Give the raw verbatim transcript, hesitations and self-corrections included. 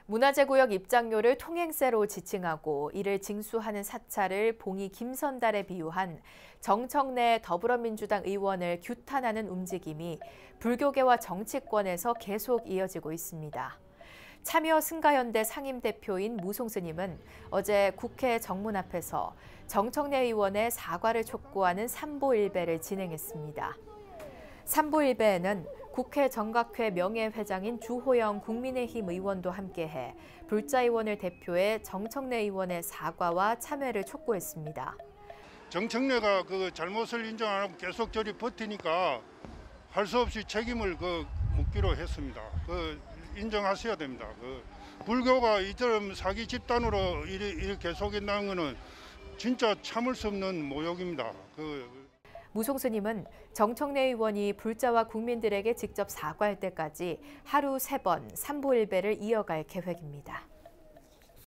문화재구역 입장료를 통행세로 지칭하고 이를 징수하는 사찰을 봉이 김선달에 비유한 정청래 더불어민주당 의원을 규탄하는 움직임이 불교계와 정치권에서 계속 이어지고 있습니다. 참여 승가연대 상임대표인 무송스님은 어제 국회 정문 앞에서 정청래 의원의 사과를 촉구하는 삼보일배를 진행했습니다. 삼보일배에는 국회 정각회 명예회장인 주호영 국민의힘 의원도 함께해 불자 의원을 대표해 정청래 의원의 사과와 참여를 촉구했습니다. 정청래가 그 잘못을 인정 안 하고 계속 저리 버티니까 할 수 없이 책임을 그 묻기로 했습니다. 그 인정하셔야 됩니다. 그 불교가 이처럼 사기 집단으로 이렇게 계속 있다는 것은 진짜 참을 수 없는 모욕입니다. 그 무송스님은 정청래 의원이 불자와 국민들에게 직접 사과할 때까지 하루 세 번 삼보일배를 이어갈 계획입니다.